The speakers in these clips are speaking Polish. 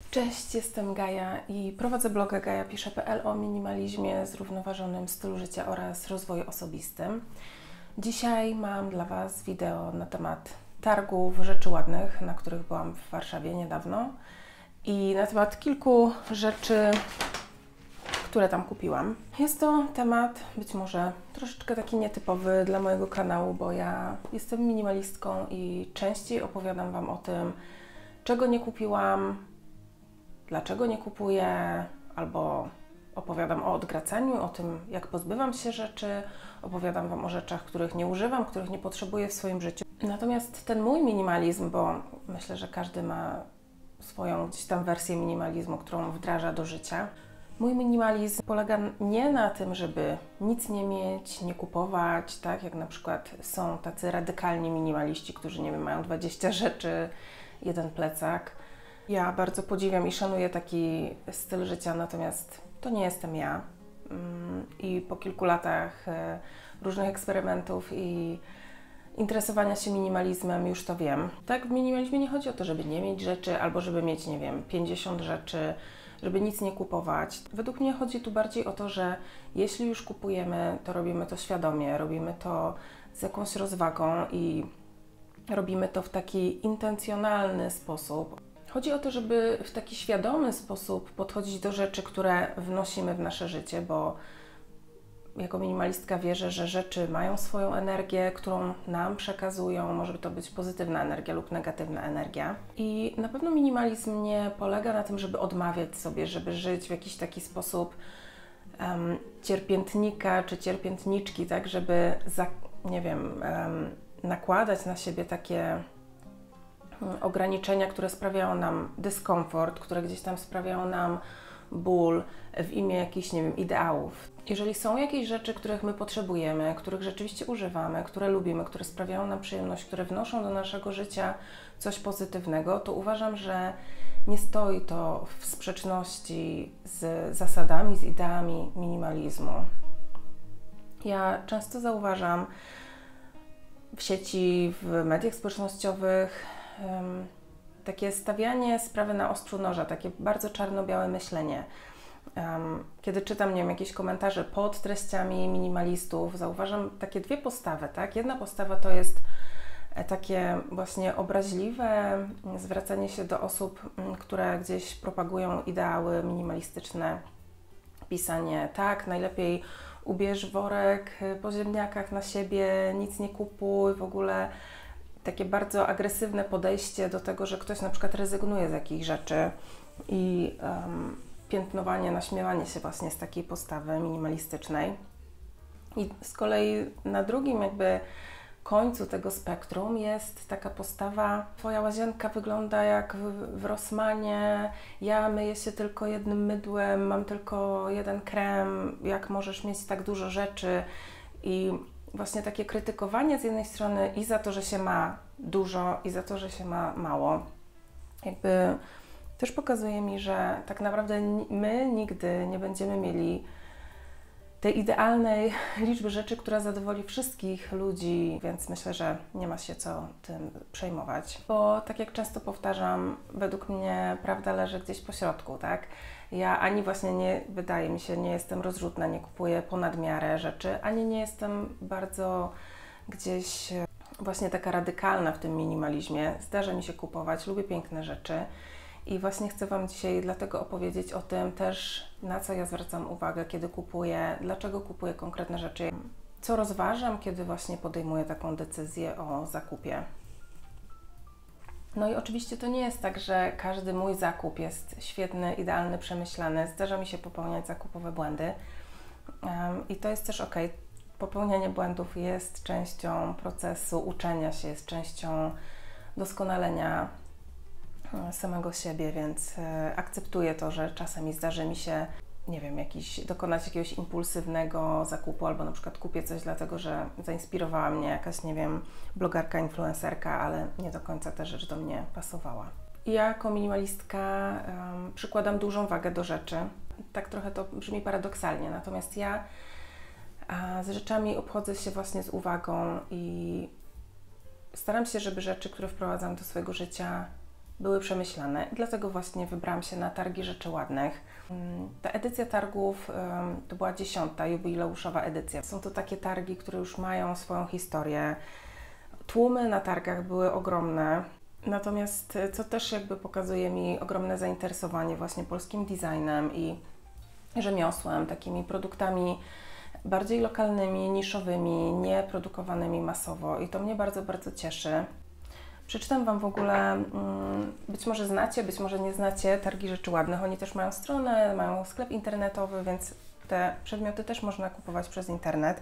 Cześć, jestem Gaja i prowadzę bloga gajapisze.pl o minimalizmie, zrównoważonym stylu życia oraz rozwoju osobistym. Dzisiaj mam dla Was wideo na temat targów rzeczy ładnych, na których byłam w Warszawie niedawno i na temat kilku rzeczy, które tam kupiłam. Jest to temat być może troszeczkę taki nietypowy dla mojego kanału, bo ja jestem minimalistką i częściej opowiadam Wam o tym, czego nie kupiłam, dlaczego nie kupuję, albo opowiadam o odgracaniu, o tym, jak pozbywam się rzeczy, opowiadam Wam o rzeczach, których nie używam, których nie potrzebuję w swoim życiu. Natomiast ten mój minimalizm, bo myślę, że każdy ma swoją gdzieś tam wersję minimalizmu, którą wdraża do życia. Mój minimalizm polega nie na tym, żeby nic nie mieć, nie kupować, tak jak na przykład są tacy radykalni minimaliści, którzy, nie wiem, mają 20 rzeczy, jeden plecak. Ja bardzo podziwiam i szanuję taki styl życia, natomiast to nie jestem ja. I po kilku latach różnych eksperymentów i interesowania się minimalizmem już to wiem. Tak, w minimalizmie nie chodzi o to, żeby nie mieć rzeczy, albo żeby mieć, nie wiem, 50 rzeczy, żeby nic nie kupować. Według mnie chodzi tu bardziej o to, że jeśli już kupujemy, to robimy to świadomie, robimy to z jakąś rozwagą i robimy to w taki intencjonalny sposób. Chodzi o to, żeby w taki świadomy sposób podchodzić do rzeczy, które wnosimy w nasze życie, bo jako minimalistka wierzę, że rzeczy mają swoją energię, którą nam przekazują. Może to być pozytywna energia lub negatywna energia. I na pewno minimalizm nie polega na tym, żeby odmawiać sobie, żeby żyć w jakiś taki sposób cierpiętnika czy cierpiętniczki, tak, żeby nakładać na siebie takie ograniczenia, które sprawiają nam dyskomfort, które gdzieś tam sprawiają nam ból w imię jakichś, nie wiem, ideałów. Jeżeli są jakieś rzeczy, których my potrzebujemy, których rzeczywiście używamy, które lubimy, które sprawiają nam przyjemność, które wnoszą do naszego życia coś pozytywnego, to uważam, że nie stoi to w sprzeczności z zasadami, z ideami minimalizmu. Ja często zauważam w sieci, w mediach społecznościowych takie stawianie sprawy na ostrzu noża, takie bardzo czarno-białe myślenie. Kiedy czytam, nie wiem, jakieś komentarze pod treściami minimalistów, zauważam takie dwie postawy, tak? Jedna postawa to jest takie właśnie obraźliwe zwracanie się do osób, które gdzieś propagują ideały minimalistyczne, pisanie, tak, najlepiej ubierz worek po ziemniakach na siebie, nic nie kupuj, w ogóle takie bardzo agresywne podejście do tego, że ktoś na przykład rezygnuje z jakichś rzeczy i piętnowanie, naśmiewanie się właśnie z takiej postawy minimalistycznej. I z kolei na drugim jakby końcu tego spektrum jest taka postawa: twoja łazienka wygląda jak w Rossmanie, ja myję się tylko jednym mydłem, mam tylko jeden krem, jak możesz mieć tak dużo rzeczy. I właśnie takie krytykowanie z jednej strony i za to, że się ma dużo, i za to, że się ma mało, jakby też pokazuje mi, że tak naprawdę my nigdy nie będziemy mieli tej idealnej liczby rzeczy, która zadowoli wszystkich ludzi, więc myślę, że nie ma się co tym przejmować. Bo tak jak często powtarzam, według mnie prawda leży gdzieś po środku, tak? Ja ani właśnie wydaje mi się, nie jestem rozrzutna, nie kupuję ponad miarę rzeczy, ani nie jestem bardzo gdzieś właśnie taka radykalna w tym minimalizmie. Zdarza mi się kupować, lubię piękne rzeczy. I właśnie chcę Wam dzisiaj dlatego opowiedzieć o tym też, na co ja zwracam uwagę, kiedy kupuję, dlaczego kupuję konkretne rzeczy, co rozważam, kiedy właśnie podejmuję taką decyzję o zakupie. No i oczywiście to nie jest tak, że każdy mój zakup jest świetny, idealny, przemyślany. Zdarza mi się popełniać zakupowe błędy i to jest też ok. Popełnianie błędów jest częścią procesu uczenia się, jest częścią doskonalenia samego siebie, więc akceptuję to, że czasami zdarzy mi się, nie wiem, dokonać jakiegoś impulsywnego zakupu, albo na przykład kupię coś dlatego, że zainspirowała mnie jakaś, nie wiem, blogerka, influencerka, ale nie do końca ta rzecz do mnie pasowała. Ja jako minimalistka przykładam dużą wagę do rzeczy. Tak trochę to brzmi paradoksalnie, natomiast ja z rzeczami obchodzę się właśnie z uwagą i staram się, żeby rzeczy, które wprowadzam do swojego życia, były przemyślane. Dlatego właśnie wybrałam się na targi rzeczy ładnych. Ta edycja targów to była 10. jubileuszowa edycja. Są to takie targi, które już mają swoją historię. Tłumy na targach były ogromne. Natomiast co też jakby pokazuje mi ogromne zainteresowanie właśnie polskim designem i rzemiosłem, takimi produktami bardziej lokalnymi, niszowymi, nieprodukowanymi masowo i to mnie bardzo, bardzo cieszy. Przeczytam Wam w ogóle, być może znacie, być może nie znacie Targi Rzeczy Ładnych. Oni też mają stronę, mają sklep internetowy, więc te przedmioty też można kupować przez internet.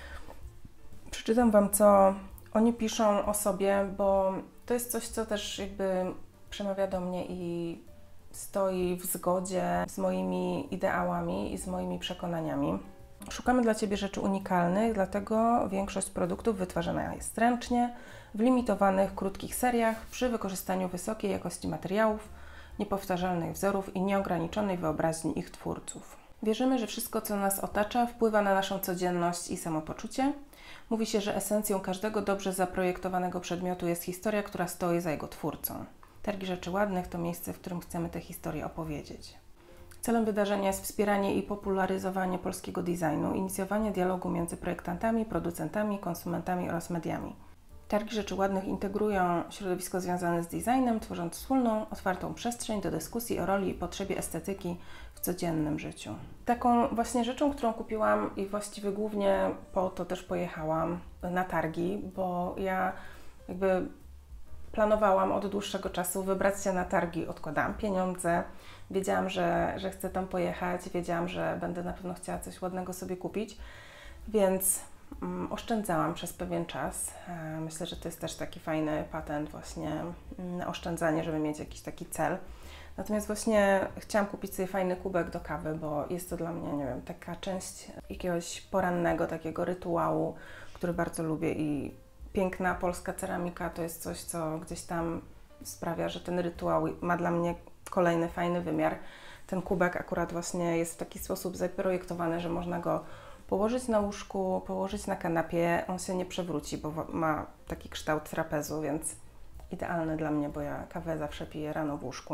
Przeczytam Wam, co oni piszą o sobie, bo to jest coś, co też jakby przemawia do mnie i stoi w zgodzie z moimi ideałami i z moimi przekonaniami. Szukamy dla Ciebie rzeczy unikalnych, dlatego większość produktów wytwarzana jest ręcznie, w limitowanych, krótkich seriach, przy wykorzystaniu wysokiej jakości materiałów, niepowtarzalnych wzorów i nieograniczonej wyobraźni ich twórców. Wierzymy, że wszystko, co nas otacza, wpływa na naszą codzienność i samopoczucie. Mówi się, że esencją każdego dobrze zaprojektowanego przedmiotu jest historia, która stoi za jego twórcą. Targi Rzeczy Ładnych to miejsce, w którym chcemy tę historię opowiedzieć. Celem wydarzenia jest wspieranie i popularyzowanie polskiego designu, inicjowanie dialogu między projektantami, producentami, konsumentami oraz mediami. Targi Rzeczy Ładnych integrują środowisko związane z designem, tworząc wspólną, otwartą przestrzeń do dyskusji o roli i potrzebie estetyki w codziennym życiu. Taką właśnie rzeczą, którą kupiłam i właściwie głównie po to też pojechałam na targi, bo ja jakby planowałam od dłuższego czasu wybrać się na targi, odkładałam pieniądze, wiedziałam, że chcę tam pojechać, wiedziałam, że będę na pewno chciała coś ładnego sobie kupić, więc oszczędzałam przez pewien czas. Myślę, że to jest też taki fajny patent właśnie na oszczędzanie, żeby mieć jakiś taki cel. Natomiast właśnie chciałam kupić sobie fajny kubek do kawy, bo jest to dla mnie, nie wiem, taka część jakiegoś porannego takiego rytuału, który bardzo lubię i piękna polska ceramika to jest coś, co gdzieś tam sprawia, że ten rytuał ma dla mnie kolejny fajny wymiar. Ten kubek akurat właśnie jest w taki sposób zaprojektowany, że można go położyć na łóżku, położyć na kanapie, on się nie przewróci, bo ma taki kształt trapezu, więc idealny dla mnie, bo ja kawę zawsze piję rano w łóżku.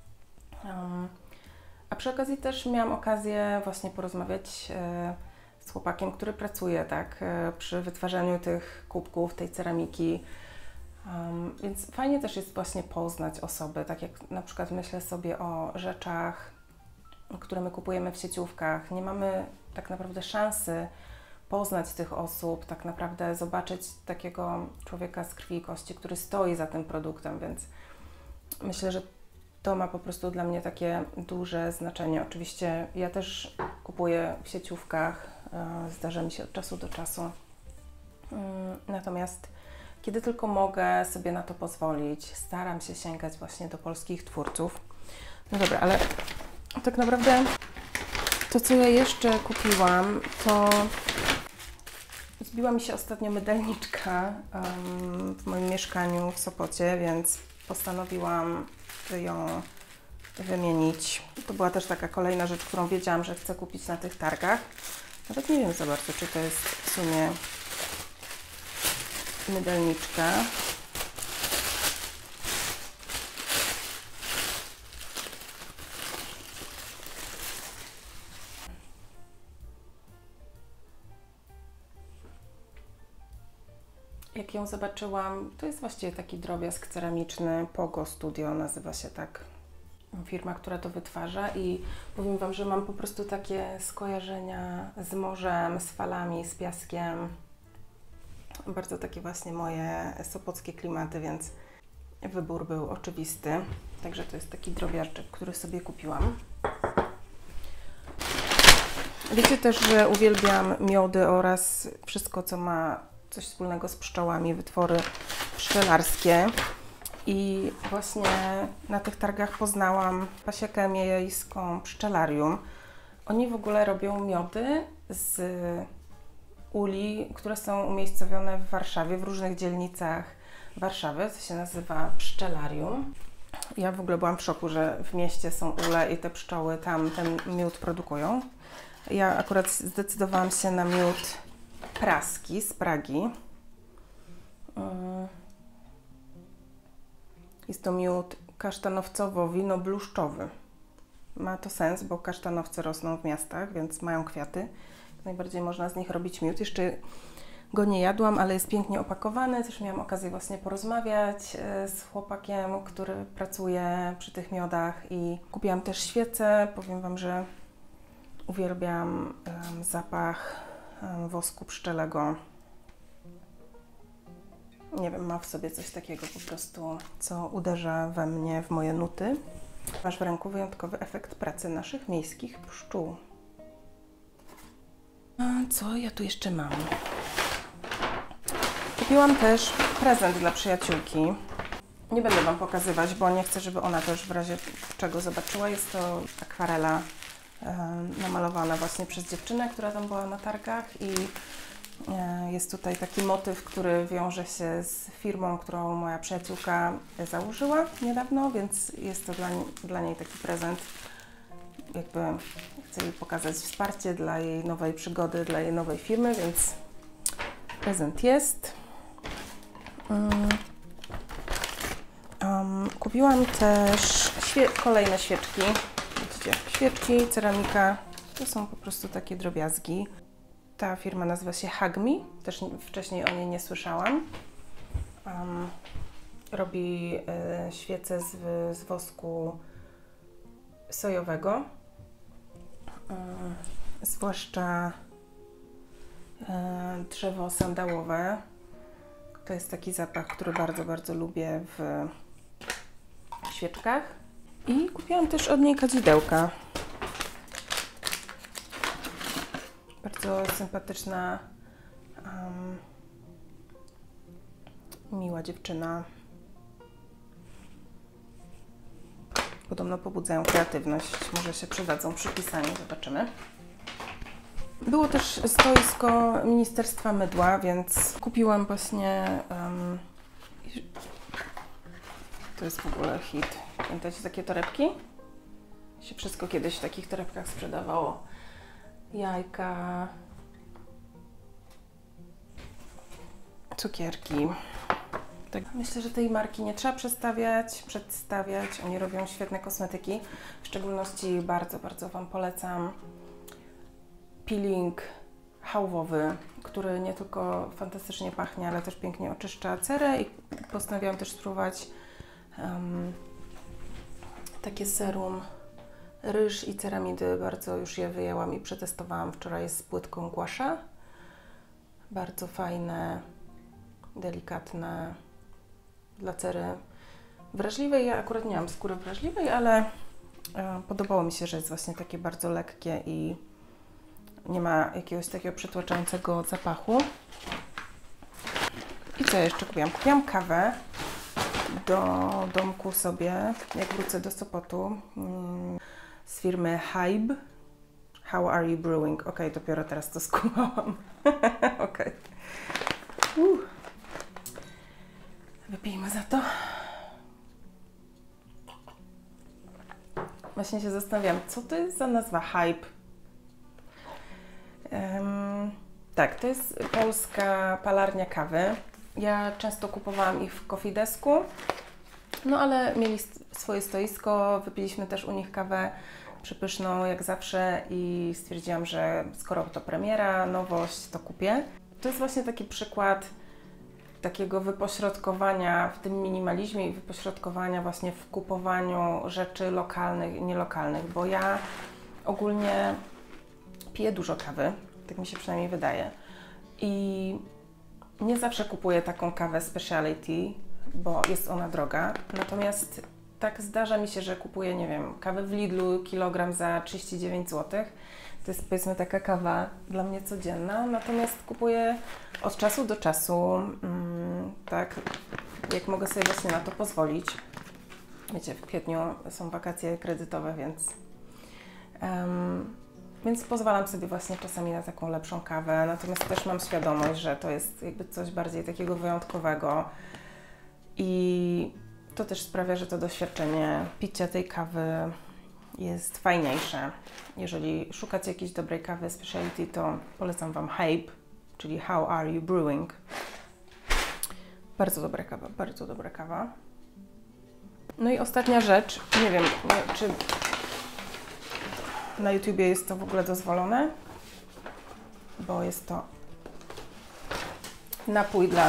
A przy okazji też miałam okazję właśnie porozmawiać z chłopakiem, który pracuje tak przy wytwarzaniu tych kubków, tej ceramiki. Więc fajnie też jest właśnie poznać osoby, tak jak na przykład myślę sobie o rzeczach, które my kupujemy w sieciówkach. Nie mamy tak naprawdę szansy poznać tych osób, tak naprawdę zobaczyć takiego człowieka z krwi i kości, który stoi za tym produktem, więc myślę, że to ma po prostu dla mnie takie duże znaczenie. Oczywiście ja też kupuję w sieciówkach, zdarza mi się od czasu do czasu. Natomiast kiedy tylko mogę sobie na to pozwolić, staram się sięgać właśnie do polskich twórców. No dobra, ale tak naprawdę to, co ja jeszcze kupiłam, to zbiła mi się ostatnio mydelniczka w moim mieszkaniu w Sopocie, więc postanowiłam ją wymienić. To była też taka kolejna rzecz, którą wiedziałam, że chcę kupić na tych targach. Nawet nie wiem za bardzo, czy to jest w sumie mydelniczka. Jak ją zobaczyłam, to jest właściwie taki drobiazg ceramiczny, Pogo Studio nazywa się tak firma, która to wytwarza i powiem Wam, że mam po prostu takie skojarzenia z morzem, z falami, z piaskiem. Bardzo takie właśnie moje sopockie klimaty, więc wybór był oczywisty. Także to jest taki drobiażdżek, który sobie kupiłam. Wiecie też, że uwielbiam miody oraz wszystko, co ma coś wspólnego z pszczołami, wytwory pszczelarskie. I właśnie na tych targach poznałam pasiekę miejską Pszczelarium. Oni w ogóle robią miody z uli, które są umiejscowione w Warszawie, w różnych dzielnicach Warszawy, co się nazywa Pszczelarium. Ja w ogóle byłam w szoku, że w mieście są ule i te pszczoły tam ten miód produkują. Ja akurat zdecydowałam się na miód praski z Pragi. Jest to miód kasztanowcowo-wino-bluszczowy. Ma to sens, bo kasztanowce rosną w miastach, więc mają kwiaty. Najbardziej można z nich robić miód. Jeszcze go nie jadłam, ale jest pięknie opakowany. Też miałam okazję właśnie porozmawiać z chłopakiem, który pracuje przy tych miodach i kupiłam też świece. Powiem Wam, że uwielbiam zapach wosku pszczelego. Nie wiem, ma w sobie coś takiego po prostu, co uderza we mnie, w moje nuty. Masz w ręku wyjątkowy efekt pracy naszych miejskich pszczół. A co ja tu jeszcze mam? Kupiłam też prezent dla przyjaciółki. Nie będę Wam pokazywać, bo nie chcę, żeby ona też w razie czego zobaczyła. Jest to akwarela namalowana właśnie przez dziewczynę, która tam była na targach i jest tutaj taki motyw, który wiąże się z firmą, którą moja przyjaciółka założyła niedawno, więc jest to dla niej taki prezent. Jakby chcę jej pokazać wsparcie dla jej nowej przygody, dla jej nowej firmy, więc prezent jest. Kupiłam też kolejne świeczki. Widzicie, świeczki, ceramika. To są po prostu takie drobiazgi. Ta firma nazywa się Hug Me. Też wcześniej o niej nie słyszałam. Robi świece z wosku sojowego. Zwłaszcza drzewo sandałowe. To jest taki zapach, który bardzo, bardzo lubię w świeczkach. I kupiłam też od niej kadzidełka. Bardzo sympatyczna, miła dziewczyna. Podobno pobudzają kreatywność. Może się przydadzą przy pisaniu, zobaczymy. Było też stoisko Ministerstwa Mydła, więc kupiłam właśnie... to jest w ogóle hit. Pamiętacie takie torebki? Się wszystko kiedyś w takich torebkach sprzedawało. Jajka, cukierki. Tak. Myślę, że tej marki nie trzeba przedstawiać. Oni robią świetne kosmetyki. W szczególności bardzo, bardzo Wam polecam peeling hałwowy, który nie tylko fantastycznie pachnie, ale też pięknie oczyszcza cerę i postanowiłam też spróbować takie serum ryż i ceramidy. Bardzo już je wyjęłam i przetestowałam wczoraj z płytką gua sha. Bardzo fajne, delikatne dla cery wrażliwej. Ja akurat nie mam skóry wrażliwej, ale podobało mi się, że jest właśnie takie bardzo lekkie i nie ma jakiegoś takiego przytłaczającego zapachu. I co jeszcze kupiłam? Kupiłam kawę do domku sobie, jak wrócę do Sopotu, z firmy Hybe. How are you brewing? Ok, dopiero teraz to skumałam. Ok. Wypijmy za to. Właśnie się zastanawiam, co to jest za nazwa Hybe? Tak, to jest polska palarnia kawy. Ja często kupowałam ich w Coffee Desku, no ale mieli swoje stoisko, wypiliśmy też u nich kawę przepyszną jak zawsze i stwierdziłam, że skoro to premiera, nowość, to kupię. To jest właśnie taki przykład takiego wypośrodkowania w tym minimalizmie i wypośrodkowania właśnie w kupowaniu rzeczy lokalnych i nielokalnych, bo ja ogólnie piję dużo kawy, tak mi się przynajmniej wydaje. I nie zawsze kupuję taką kawę speciality, bo jest ona droga. Natomiast tak zdarza mi się, że kupuję, nie wiem, kawę w Lidlu, kilogram za 39 zł. To jest powiedzmy taka kawa dla mnie codzienna. Natomiast kupuję od czasu do czasu, tak jak mogę sobie właśnie na to pozwolić. Wiecie, w kwietniu są wakacje kredytowe, więc pozwalam sobie właśnie czasami na taką lepszą kawę, natomiast też mam świadomość, że to jest jakby coś bardziej takiego wyjątkowego i to też sprawia, że to doświadczenie picia tej kawy jest fajniejsze. Jeżeli szukacie jakiejś dobrej kawy specialty, to polecam Wam Hybe, czyli How Are You Brewing. Bardzo dobra kawa, bardzo dobra kawa. No i ostatnia rzecz, nie wiem, czy na YouTubie jest to w ogóle dozwolone, bo jest to napój dla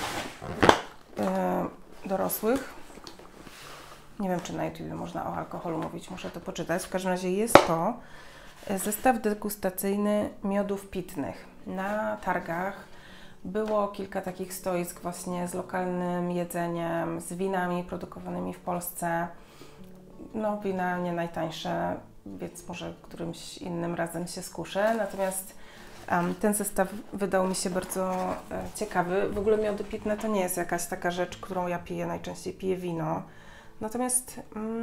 dorosłych. Nie wiem, czy na YouTubie można o alkoholu mówić, muszę to poczytać. W każdym razie jest to zestaw degustacyjny miodów pitnych. Na targach było kilka takich stoisk właśnie z lokalnym jedzeniem, z winami produkowanymi w Polsce. No, wina nie najtańsze, więc może którymś innym razem się skuszę. Natomiast ten zestaw wydał mi się bardzo ciekawy. W ogóle miody pitne to nie jest jakaś taka rzecz, którą ja piję, najczęściej piję wino. Natomiast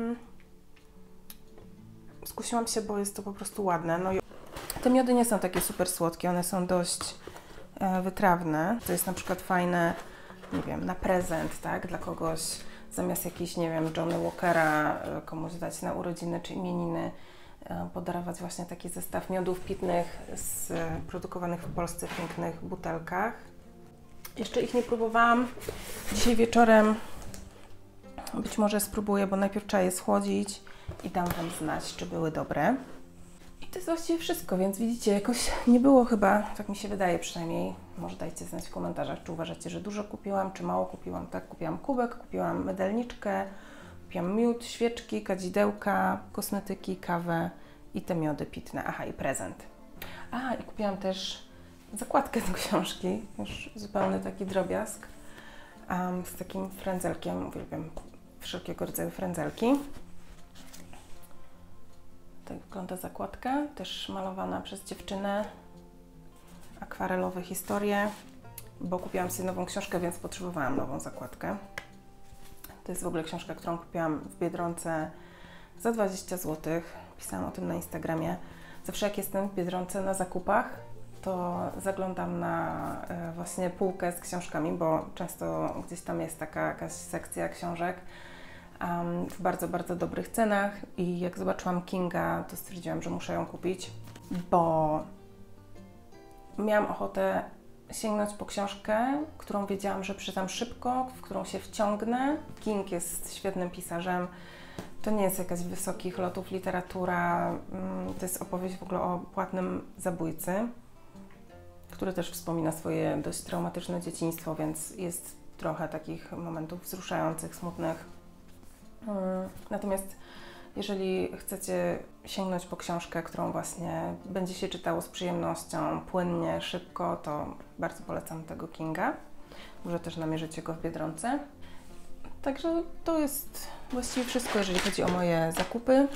skusiłam się, bo jest to po prostu ładne. No i te miody nie są takie super słodkie, one są dość wytrawne. To jest na przykład fajne, nie wiem, na prezent, tak, dla kogoś, zamiast jakiś, nie wiem, Johnny Walkera komuś dać na urodziny czy imieniny, podarować właśnie taki zestaw miodów pitnych produkowanych w Polsce w pięknych butelkach. Jeszcze ich nie próbowałam. Dzisiaj wieczorem być może spróbuję, bo najpierw trzeba je schłodzić i dam Wam znać, czy były dobre. I to jest właściwie wszystko, więc widzicie, jakoś nie było chyba, tak mi się wydaje przynajmniej. Może dajcie znać w komentarzach, czy uważacie, że dużo kupiłam, czy mało kupiłam. Tak, kupiłam kubek, kupiłam mydelniczkę, kupiłam miód, świeczki, kadzidełka, kosmetyki, kawę i te miody pitne. Aha, i prezent. A, i kupiłam też zakładkę do książki, już zupełny taki drobiazg, z takim frędzelkiem. Uwielbiam wszelkiego rodzaju frędzelki. Tak wygląda zakładka, też malowana przez dziewczynę. Akwarelowe historie, bo kupiłam sobie nową książkę, więc potrzebowałam nową zakładkę. To jest w ogóle książka, którą kupiłam w Biedronce za 20 zł. Pisałam o tym na Instagramie. Zawsze jak jestem w Biedronce na zakupach, to zaglądam na właśnie półkę z książkami, bo często gdzieś tam jest taka jakaś sekcja książek w bardzo, bardzo dobrych cenach i jak zobaczyłam Kinga, to stwierdziłam, że muszę ją kupić, bo miałam ochotę sięgnąć po książkę, którą wiedziałam, że przeczytam szybko, w którą się wciągnę. King jest świetnym pisarzem. To nie jest jakaś wysokich lotów literatura, to jest opowieść w ogóle o płatnym zabójcy, który też wspomina swoje dość traumatyczne dzieciństwo, więc jest trochę takich momentów wzruszających, smutnych. Natomiast jeżeli chcecie sięgnąć po książkę, którą właśnie będzie się czytało z przyjemnością, płynnie, szybko, to bardzo polecam tego Kinga. Może też namierzycie go w Biedronce. Także to jest właściwie wszystko, jeżeli chodzi o moje zakupy.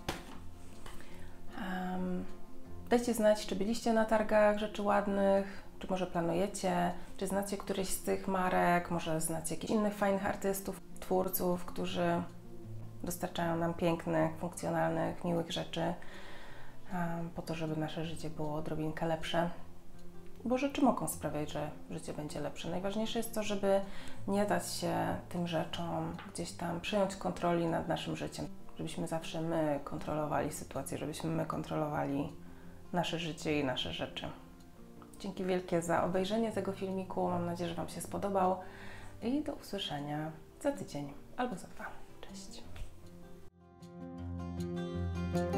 Dajcie znać, czy byliście na targach rzeczy ładnych, czy może planujecie, czy znacie któryś z tych marek, może znacie jakichś innych fajnych artystów, twórców, którzy dostarczają nam pięknych, funkcjonalnych, miłych rzeczy po to, żeby nasze życie było odrobinkę lepsze. Bo rzeczy mogą sprawiać, że życie będzie lepsze. Najważniejsze jest to, żeby nie dać się tym rzeczom gdzieś tam przejąć kontroli nad naszym życiem. Żebyśmy zawsze my kontrolowali sytuację, żebyśmy my kontrolowali nasze życie i nasze rzeczy. Dzięki wielkie za obejrzenie tego filmiku. Mam nadzieję, że Wam się spodobał i do usłyszenia za tydzień albo za 2. Cześć!